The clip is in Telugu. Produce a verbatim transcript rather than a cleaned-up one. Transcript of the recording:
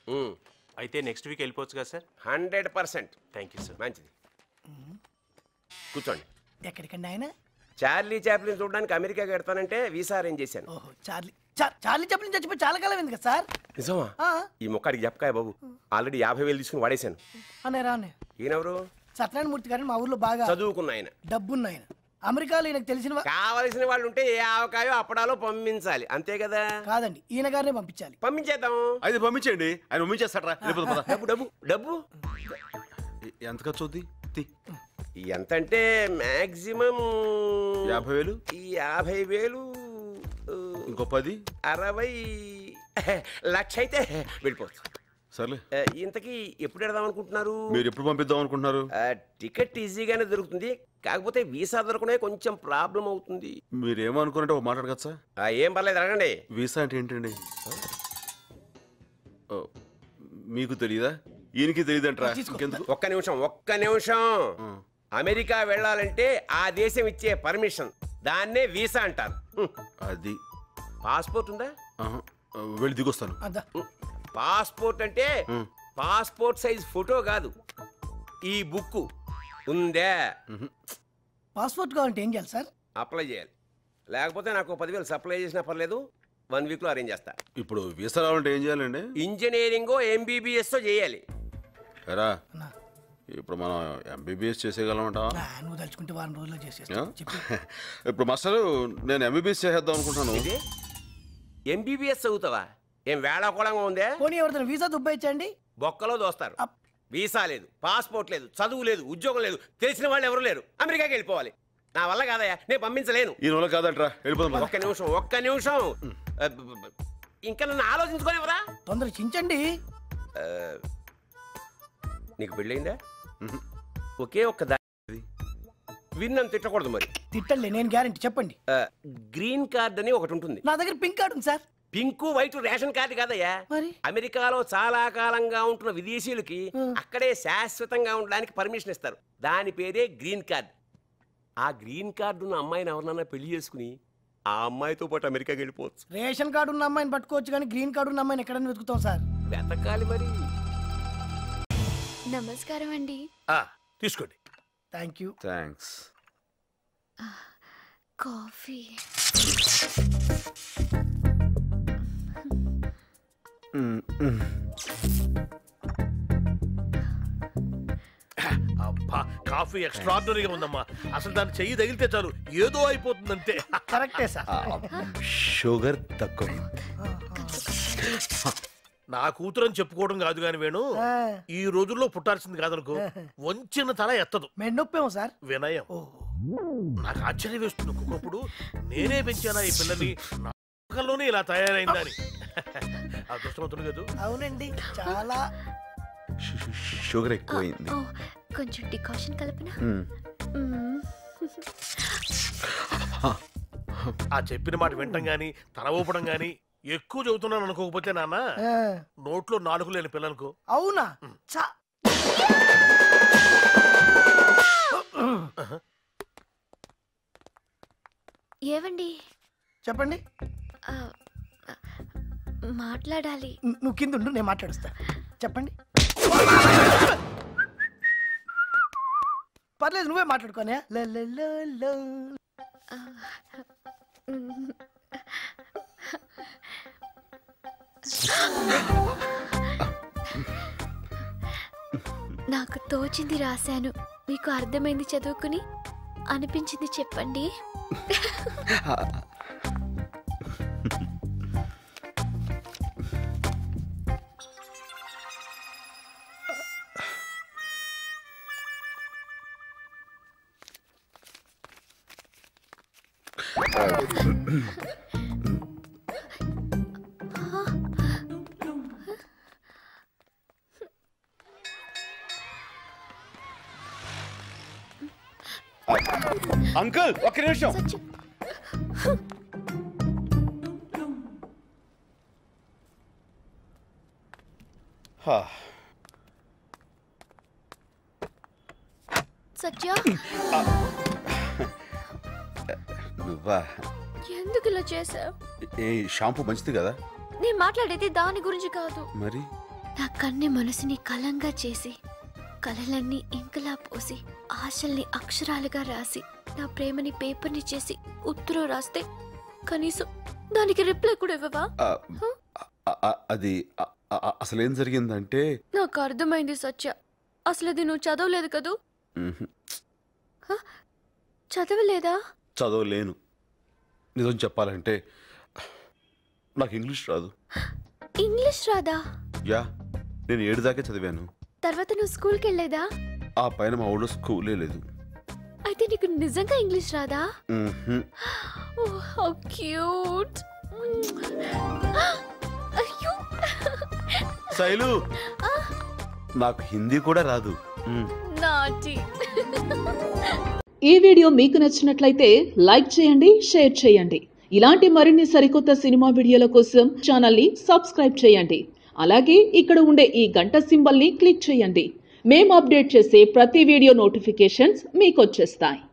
అయితే నెక్స్ట్ వీక్ వెళ్ళిపోవచ్చు కదా sir? Hundred percent. Thank you sir. మంచిది, కూర్చోండి. ఎక్కడికండి ఆయన? చార్లీ చాప్లిన్ చూడడానికి అమెరికాకి వెళ్తానంటే వీసా అరేంజ్ చేశాను. ఓహో, చార్లీ చార్లీ చాప్లిన్ చచ్చిపోయి చాలా కాలం అయింది కదా సార్? నిజమా? ఈ మొక్కడికి చెప్పకాయ బాబు, ఆల్రెడీ యాభై వేలు తీసుకుని వాడేశాను. అనే రానే. ఈయనెవరు? సత్యనారాయణ మూర్తి గారిని మా ఊర్లో బాగా చదువుకున్న ఆయన, డబ్బున్న ఆయన. అమెరికాలో ఈయనకు తెలిసిన కావలసిన వాళ్ళు ఉంటే ఏ ఆవకాయో అప్పడాలో పంపించాలి, అంతే కదా? కాదండి, ఈయన గారినే పంపించాలి. పంపించేద్దాం. అయితే పంపించండి, ఆయన పంపించేస్తారా? డబ్బు డబ్బు డబ్బు ఎంత ఖర్చు అవుద్ది? ఎంత అంటే మాక్సిమం యాభై వేలు. యాభై వేలు ఇంకో పది, అరవై లక్ష అయితే వెళ్ళిపోవచ్చు. సర్లే. ఇంతకీ ఎప్పుడు వెళ్దాం అనుకుంటున్నారు? మీరు ఎప్పుడు పంపిద్దాం అనుకుంటున్నారు? టికెట్ ఈజీగానే దొరుకుతుంది, కాకపోతే వీసా దొరకనే కొంచెం ప్రాబ్లం అవుతుంది. మీరు ఏమనుకున్నట్టే ఒక మాట్లాడగచ్చా సార్? ఏం పర్లేదు, అడగండి. వీసా అంటే ఏంటండి? మీకు తెలియదా? ఈయనకి తెలియదంటారా? ఒక్క నిమిషం ఒక్క నిమిషం అమెరికా వెళ్ళాలంటే ఆ దేశం ఇచ్చే పర్మిషన్, దాన్నే వీసా అంటారు. అది పాస్పోర్ట్ ఉందా? వెళ్ళి దిగొస్తాను. పాస్పోర్ట్ అంటే పాస్పోర్ట్ సైజ్ ఫోటో కాదు, ఈ బుక్ ఉందే. పాస్పోర్ట్ కావాలంటే ఏం చేయాలి సార్? అప్లై చేయాలి, లేకపోతే నాకు పదివేలు సప్లై చేసినా పర్లేదు, వన్ వీక్లో అరేంజ్ చేస్తా. ఇప్పుడు వీసా రావాలంటే ఏం చేయాలండి? ఇంజనీరింగో ఎంబీబీఎస్ చేయాలి. ఎరా ఇప్పుడు మనం ఎంబీబీఎస్ చేసేయగలమంటా? నువ్వు తలుచుకుంటే వారం రోజుల్లో చేసేస్తా. ఇప్పుడు మాస్టర్ నేను ఎంబీబీఎస్ చేసేద్దాం అనుకుంటున్నాను. ఎంబీబీఎస్ చదువుతావా? ఏం వేళాకోళంగా ఉందే? పోనీ ఎవరిదైనా వీసా దుబ్బాయించండి. బొక్కలో దోస్తారు. వీసా లేదు, పాస్పోర్ట్ లేదు, చదువు లేదు, ఉద్యోగం లేదు, తెలిసిన వాళ్ళు ఎవరు లేరు, అమెరికాకి వెళ్ళిపోవాలి. నా వల్ల కాదయ్యా, నేను పంపించలేను. ఈ రోజు కాదంటరా, వెళ్ళిపోతాం. ఒక్క నిమిషం ఒక్క నిమిషం ఇంకా నన్ను ఆలోచించుకోనివరా? తొందర చించండి. నీకు పెళ్ళయిందా? ఒకే ఒక్క దారి, విన్నాను, తిట్టకూడదు. మరి తిట్టండి, నేను గ్యారెంటీ. చెప్పండి. గ్రీన్ కార్డ్ అని ఒకటి ఉంటుంది. నా దగ్గర పింక్ కార్డు ఉంది sir. Pink white ration card కాదయ్యా, అమెరికాలో చాలా కాలంగా ఉంటున్న విదేశీయులకి అక్కడే శాశ్వతంగా ఉండడానికి పర్మిషన్ ఇస్తారు, దాని పేరే గ్రీన్ కార్డ్. ఆ గ్రీన్ కార్డు ఉన్న అమ్మాయిని ఎవరినన్నా పెళ్లి చేసుకుని ఆ అమ్మాయితో పాటు అమెరికాకి వెళ్ళిపోవచ్చు. రేషన్ కార్డు ఉన్న అమ్మాయిని పట్టుకోవచ్చు, కానీ గ్రీన్ కార్డు ఉన్న అమ్మాయిని ఎక్కడైనా వెతుకుతాం సార్. వెతకాలి మరి. నమస్కారం అండి. తీసుకోండి. Thank you. థ్యాంక్స్. కాఫీ. అబ్బా, కాఫీ ఎక్స్ట్రాడినరీగా ఉందమ్మా. అసలు దాన్ని చెయ్యి తగిలితే చాలు ఏదో అయిపోతుంది అంతే. కరెక్టే సార్. షుగర్ తక్కువ. నా కూతురు అని చెప్పుకోవడం కాదు కాని వేణు, ఈ రోజుల్లో పుట్టాల్సింది కాదనుకో, వంచిన తల ఎత్తదు. మెన్నొప్పేమో సార్. వినయం. నాకు ఆశ్చర్యం వేస్తుంది ఒక్కొక్కప్పుడు, నేనే పెంచానా ఈ పిల్లని, నాలోనే ఇలా తయారైందని. అదృష్టవంతుడు కదా. అవునండి, చాలా. షుగర్ ఎక్కువైంది. కొంచెం డికాషన్ కలపనా? ఆ చెప్పిన మాట వింటం గాని తల ఊపడం గాని ఎక్కువ చదువుతున్నాను అనుకోకపోతే నాన్న, నోట్లో నాలుగు లేని పిల్లలకు. అవునా? ఏవండి? చెప్పండి. మాట్లాడాలి. నువ్వు కింద ఉండు, నేను మాట్లాడుస్తా. చెప్పండి. పర్లేదు, నువ్వే మాట్లాడుకోనే. నాకు తోచింది రాశాను, మీకు అర్థమైంది చదువుకుని, అనిపించింది చెప్పండి. అంకుల్ ఒక్క నిమిషం. సత్య, నువ్వా? ఎందుకు ఇలా చేసావు? ఏ షాంపూ మంచిది కదా? నేను మాట్లాడేది దాని గురించి కాదు. మరి నా కన్నె మనసుని కలంగా చేసి కలలన్నీ ఇంకలా పోసి ఆశల్ని అక్షరాలుగా రాసి నా ప్రేమని పేపర్ని చేసి ఉత్తరం రాస్తే కనీసం దానికి రిప్లై కూడా ఇవ్వవా? ఆ, ఆ, ఆ, అది ఆ, ఆ, అసలేం జరిగిందంటే నాకు అర్థమైంది సత్య. అసలు అది నువ్వు చదవలేదు కదూ? మ్హూ. హ? చదవలేదా? చదవలేను. నిజం చెప్పాలంటే నాకు ఇంగ్లీష్ రాదు. ఇంగ్లీష్ రాదా? యా, నేను ఏడు దాకే చదివాను. తర్వాత నువ్వు స్కూల్కి వెళ్ళేదా? ఆ పైన మా ఊళ్ళో స్కూలే లేదు. అయితే నీకు నిజంగా ఇంగ్లీష్ రాదా? మ్హూ. Oh how cute. అయ్యో శైలు, నాకు హిందీ కూడా రాదు. మ్. నాటి. ఈ వీడియో మీకు నచ్చినట్లయితే లైక్ చేయండి, షేర్ చేయండి. ఇలాంటి మరిన్ని సరికొత్త సినిమా వీడియోల కోసం ఛానల్ని సబ్స్క్రైబ్ చేయండి. అలాగే ఇక్కడ ఉండే ఈ గంట సింబల్ని క్లిక్ చేయండి. మేము అప్డేట్ చేసే ప్రతి వీడియో నోటిఫికేషన్స్ మీకు వచ్చేస్తాయి.